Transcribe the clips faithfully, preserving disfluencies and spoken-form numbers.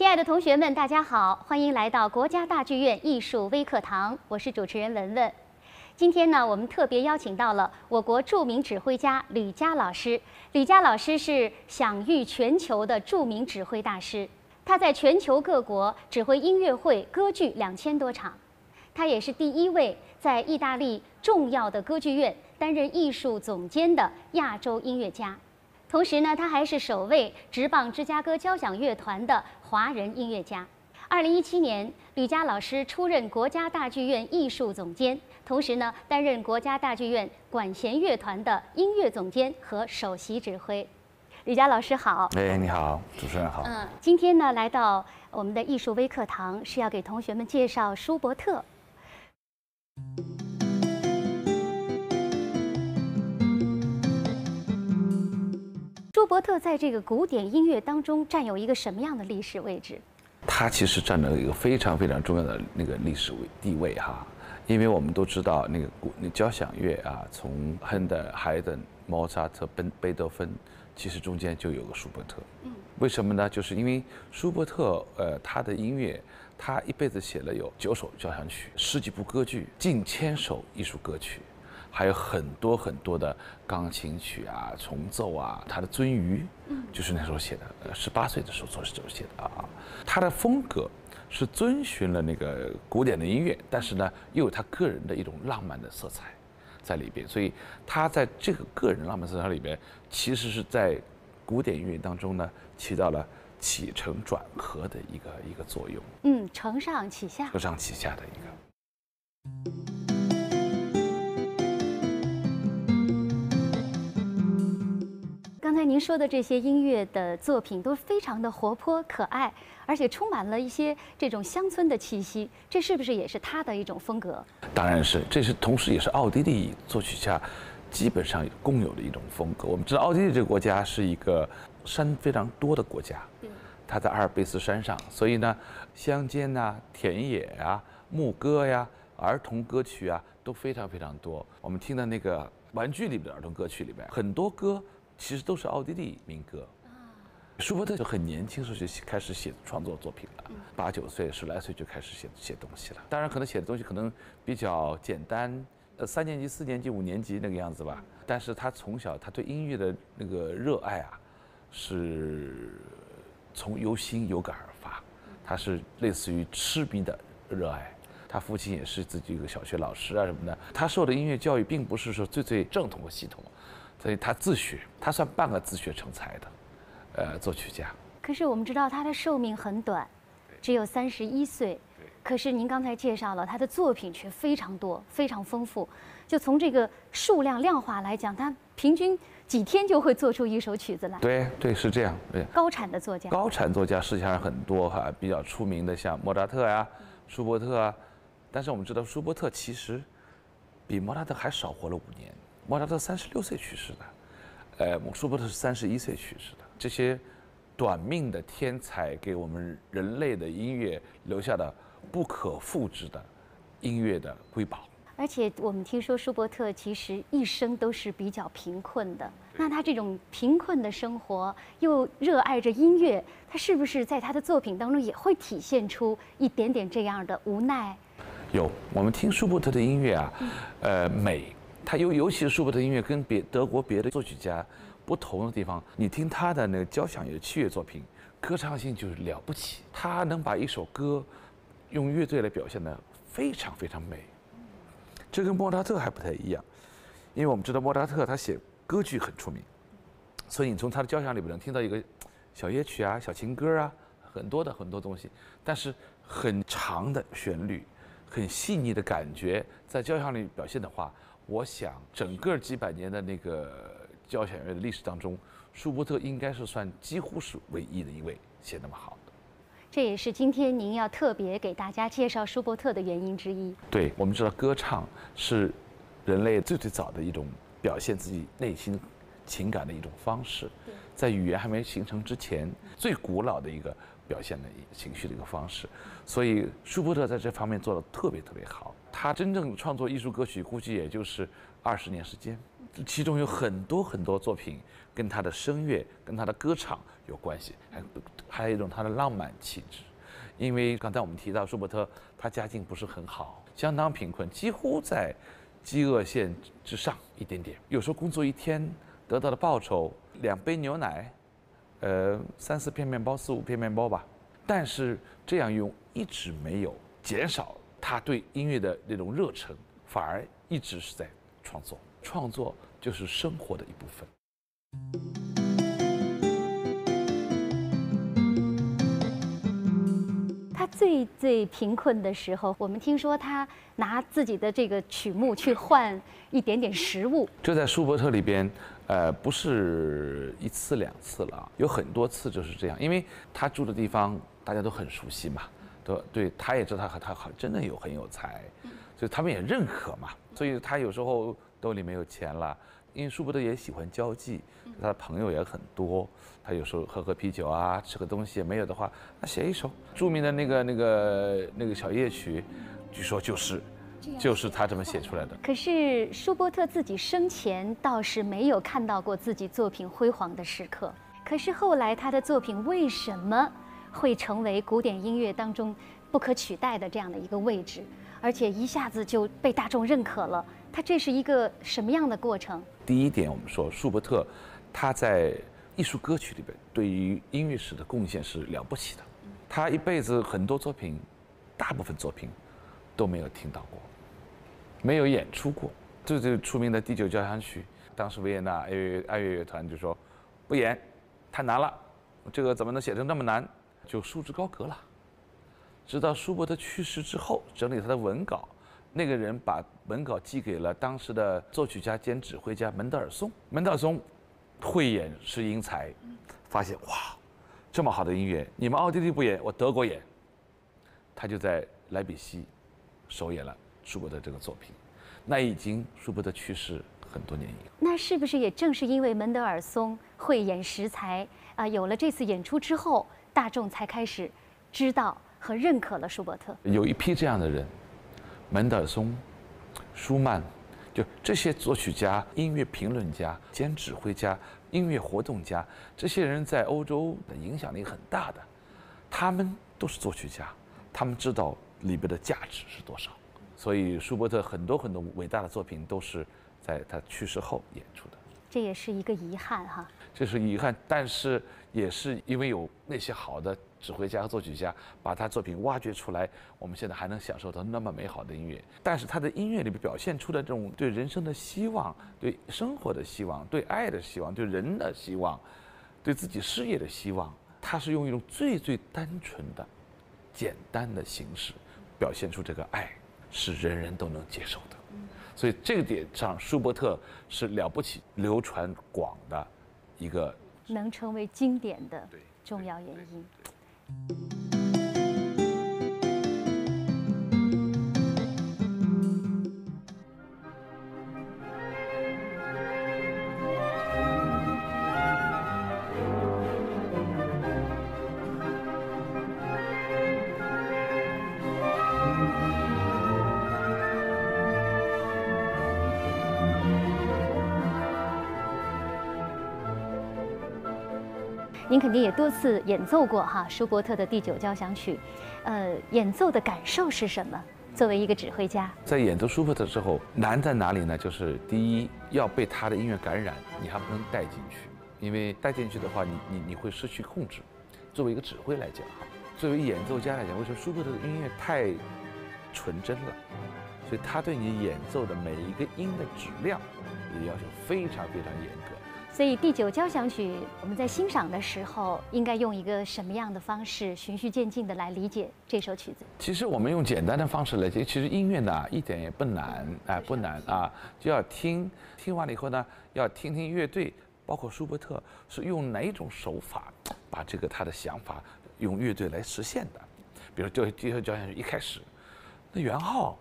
亲爱的同学们，大家好，欢迎来到国家大剧院艺术微课堂，我是主持人文文。今天呢，我们特别邀请到了我国著名指挥家吕嘉老师。吕嘉老师是享誉全球的著名指挥大师，他在全球各国指挥音乐会、歌剧两千多场。他也是第一位在意大利重要的歌剧院担任艺术总监的亚洲音乐家。同时呢，他还是首位执棒芝加哥交响乐团的华人音乐家。二零一七年，吕嘉老师出任国家大剧院艺术总监，同时呢，担任国家大剧院管弦乐团的音乐总监和首席指挥。吕嘉老师好。 哎，你好，主持人好。 嗯，今天呢，来到我们的艺术微课堂，是要给同学们介绍舒伯特。舒伯特在这个古典音乐当中占有一个什么样的历史位置？ 他其实占了一个非常非常重要的那个历史地位哈，因为我们都知道那个古那交响乐啊，从亨德、海顿、莫扎特、贝贝多芬，其实中间就有个舒伯特。嗯，为什么呢？就是因为舒伯特呃他的音乐，他一辈子写了有九首交响曲、十几部歌剧、近千首艺术歌曲。还有很多很多的钢琴曲啊、重奏啊，他的鳟鱼，就是那时候写的，呃，十八岁的时候做时候写的啊。他的风格是遵循了那个古典的音乐，但是呢，又有他个人的一种浪漫的色彩在里边，所以他在这个个人浪漫色彩里边，其实是在古典音乐当中呢，起到了起承转合的一个一个作用。 嗯，承上启下， 承上启下的一个。 刚才您说的这些音乐的作品都非常的活泼可爱，而且充满了一些这种乡村的气息，这是不是也是他的一种风格？当然是，这是同时也是奥地利作曲家基本上共有的一种风格。我们知道奥地利这个国家是一个山非常多的国家，它在阿尔卑斯山上，所以呢，乡间啊、田野啊、牧歌呀、儿童歌曲啊都非常非常多。我们听的那个玩具里边的儿童歌曲里边，很多歌其实都是奥地利民歌。舒伯特就很年轻时候就开始写创作作品了，八九岁、十来岁就开始写写东西了。当然，可能写的东西可能比较简单，呃，三年级、四年级、五年级那个样子吧。但是他从小他对音乐的那个热爱啊，是从由心有感而发，他是类似于痴迷的热爱。他父亲也是自己一个小学老师啊什么的。他受的音乐教育并不是说最最正统的系统。所以他自学，他算半个自学成才的，呃，作曲家。可是我们知道他的寿命很短，只有三十一岁。可是您刚才介绍了他的作品却非常多，非常丰富。就从这个数量量化来讲，他平均几天就会做出一首曲子来。对对，是这样。对，高产的作家。高产作家世界上很多哈，比较出名的像莫扎特呀、舒伯特啊。但是我们知道舒伯特其实比莫扎特还少活了五年。莫扎特三十六岁去世的，呃，舒伯特是三十一岁去世的。这些短命的天才给我们人类的音乐留下的不可复制的音乐的瑰宝。而且我们听说舒伯特其实一生都是比较贫困的，那他这种贫困的生活又热爱着音乐，他是不是在他的作品当中也会体现出一点点这样的无奈？有，我们听舒伯特的音乐啊，呃，美。他尤尤其是舒伯特音乐跟别德国别的作曲家不同的地方，你听他的那个交响乐、器乐作品，歌唱性就是了不起。他能把一首歌用乐队来表现得非常非常美。这跟莫扎特还不太一样，因为我们知道莫扎特他写歌剧很出名，所以你从他的交响里边能听到一个小夜曲啊、小情歌啊，很多的很多东西，但是很长的旋律、很细腻的感觉，在交响里表现的话。我想，整个几百年的那个交响乐的历史当中，舒伯特应该是算几乎是唯一的一位写那么好的。这也是今天您要特别给大家介绍舒伯特的原因之一。对，我们知道歌唱是人类最最早的一种表现自己内心情感的一种方式，在语言还没形成之前，最古老的一个表现的情绪的一个方式。所以舒伯特在这方面做得特别特别好。他真正创作艺术歌曲，估计也就是二十年时间。 其中有很多很多作品跟他的声乐、跟他的歌唱有关系，还还有一种他的浪漫气质。因为刚才我们提到舒伯特，他家境不是很好，相当贫困，几乎在饥饿线之上一点点。有时候工作一天得到的报酬两杯牛奶，呃，三四片面包、四五片面包吧。但是这样用一直没有减少他对音乐的那种热忱，反而一直是在创作。创作就是生活的一部分。 他最最贫困的时候，我们听说他拿自己的这个曲目去换一点点食物。 这在舒伯特里边，呃，不是一次两次了，有很多次就是这样。因为他住的地方大家都很熟悉嘛，都对，他也知道他和他好真的有很有才，所以他们也认可嘛。所以他有时候兜里没有钱了。因为舒伯特也喜欢交际，他的朋友也很多。他有时候喝喝啤酒啊，吃个东西，没有的话，那写一首著名的那个那个那个小夜曲，据说就是就是他这么写出来的。 可是舒伯特自己生前倒是没有看到过自己作品辉煌的时刻。可是后来他的作品为什么会成为古典音乐当中不可取代的这样的一个位置，而且一下子就被大众认可了？他这是一个什么样的过程？ 第一点，我们说舒伯特，他在艺术歌曲里边对于音乐史的贡献是了不起的。他一辈子很多作品，大部分作品都没有听到过，没有演出过。最最出名的第九交响曲，当时维也纳爱乐爱乐乐团就说不演，太难了，这个怎么能写成那么难？就束之高阁了。直到舒伯特去世之后，整理他的文稿。那个人把文稿寄给了当时的作曲家兼指挥家门德尔松。门德尔松慧眼识英才，发现哇，这么好的音乐，你们奥地利不演，我德国演。他就在莱比锡首演了舒伯特这个作品。那已经舒伯特去世很多年以后。 那是不是也正是因为门德尔松慧眼识才啊、呃，有了这次演出之后，大众才开始知道和认可了舒伯特？ 有一批这样的人。门德尔松、舒曼，就这些作曲家、音乐评论家、兼指挥家、音乐活动家，这些人在欧洲的影响力很大的。他们都是作曲家，他们知道里边的价值是多少。所以舒伯特很多很多伟大的作品都是在他去世后演出的。 这也是一个遗憾哈。 这是遗憾，但是也是因为有那些好的指挥家和作曲家把他作品挖掘出来，我们现在还能享受到那么美好的音乐。但是他的音乐里面表现出的这种对人生的希望、对生活的希望、对爱的希望、对人的希望、对自己事业的希望，他是用一种最最单纯的、简单的形式表现出这个爱，是人人都能接受的。所以这个点上，舒伯特是了不起、流传广的一个， 能成为经典的重要原因。您肯定也多次演奏过哈舒伯特的第九交响曲，呃，演奏的感受是什么？作为一个指挥家， 在演奏舒伯特之后，难在哪里呢？就是第一，要被他的音乐感染，你还不能带进去，因为带进去的话，你你你会失去控制。作为一个指挥来讲，哈，作为演奏家来讲，为什么舒伯特的音乐太纯真了？所以他对你演奏的每一个音的质量也要求非常非常严格。 所以第九交响曲我们在欣赏的时候，应该用一个什么样的方式，循序渐进的来理解这首曲子？ 其实我们用简单的方式来解，其实音乐呢一点也不难，哎，不难啊，就要听，听完了以后呢，要听听乐队，包括舒伯特是用哪一种手法把这个他的想法用乐队来实现的。比如这第九交响曲一开始，那圆号。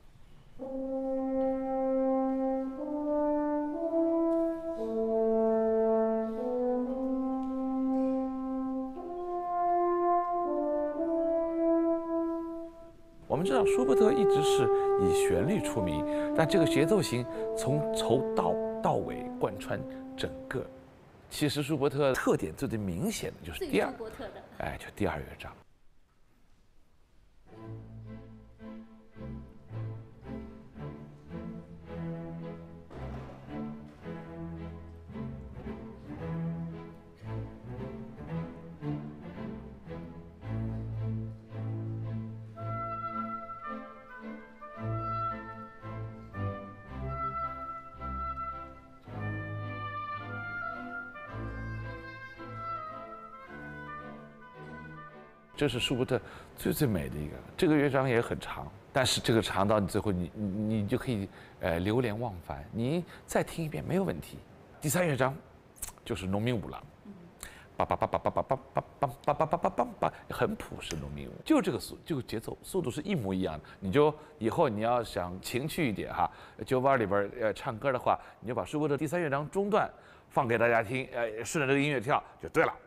我们知道舒伯特一直是以旋律出名，但这个节奏型从头到到尾贯穿整个。其实舒伯特特点最最明显的就是第二， 舒伯特的， 哎，就第二乐章。这是舒伯特最最美的一个，这个乐章也很长，但是这个长到你最后你你你就可以呃流连忘返，你再听一遍没有问题。第三乐章就是农民舞了，叭叭叭叭叭叭叭叭叭叭叭叭叭叭，很朴实农民舞，就这个速这个节奏速度是一模一样的。你就以后你要想情趣一点哈，酒吧里边呃唱歌的话，你就把舒伯特第三乐章中段放给大家听，呃顺着这个音乐跳就对了。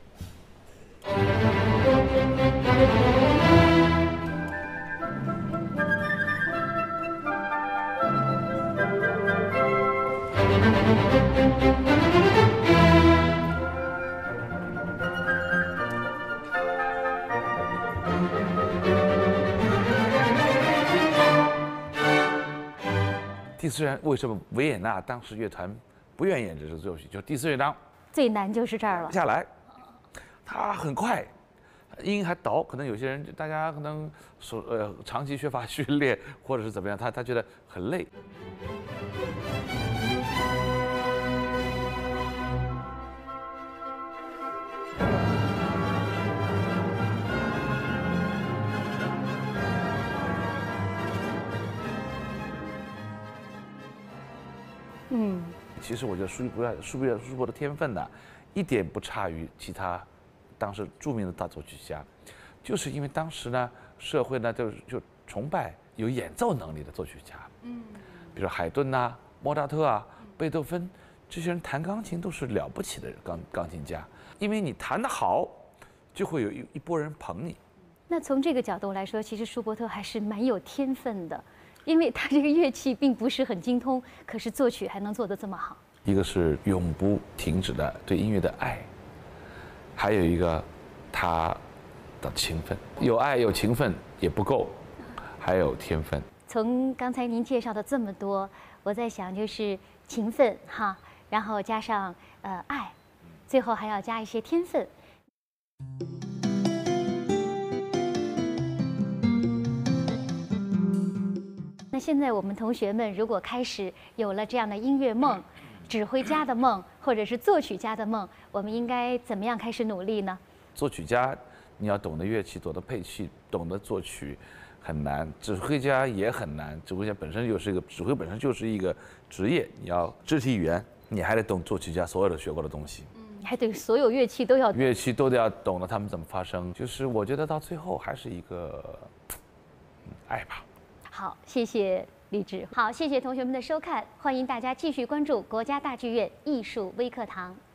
第四乐章为什么维也纳当时乐团不愿意演这首奏曲？就第四乐章最难就是这儿了。 下来，它很快，音还倒，可能有些人大家可能手呃长期缺乏训练或者是怎么样，他他觉得很累。 嗯， 其实我觉得舒伯舒伯舒伯的天分呢，一点不差于其他当时著名的大作曲家，就是因为当时呢社会呢就就崇拜有演奏能力的作曲家，嗯，比如海顿呐、莫扎特啊、贝多芬这些人弹钢琴都是了不起的钢钢琴家，因为你弹得好，就会有一一拨人捧你。 那从这个角度来说，其实舒伯特还是蛮有天分的。因为他这个乐器并不是很精通，可是作曲还能做得这么好。 一个是永不停止的对音乐的爱，还有一个他的勤奋。有爱有勤奋也不够，还有天分。 从刚才您介绍的这么多，我在想就是勤奋哈，然后加上呃爱，最后还要加一些天分。那现在我们同学们如果开始有了这样的音乐梦、指挥家的梦，或者是作曲家的梦，我们应该怎么样开始努力呢？ 作曲家，你要懂得乐器，懂得配器，懂得作曲，很难；指挥家也很难。指挥家本身就是一个指挥，本身就是一个职业，你要肢体语言，你还得懂作曲家所有的学过的东西。 嗯，还得所有乐器都要， 乐器都得要懂得它们怎么发声。就是我觉得到最后还是一个、嗯、爱吧。 好，谢谢李志。好，谢谢同学们的收看，欢迎大家继续关注国家大剧院艺术微课堂。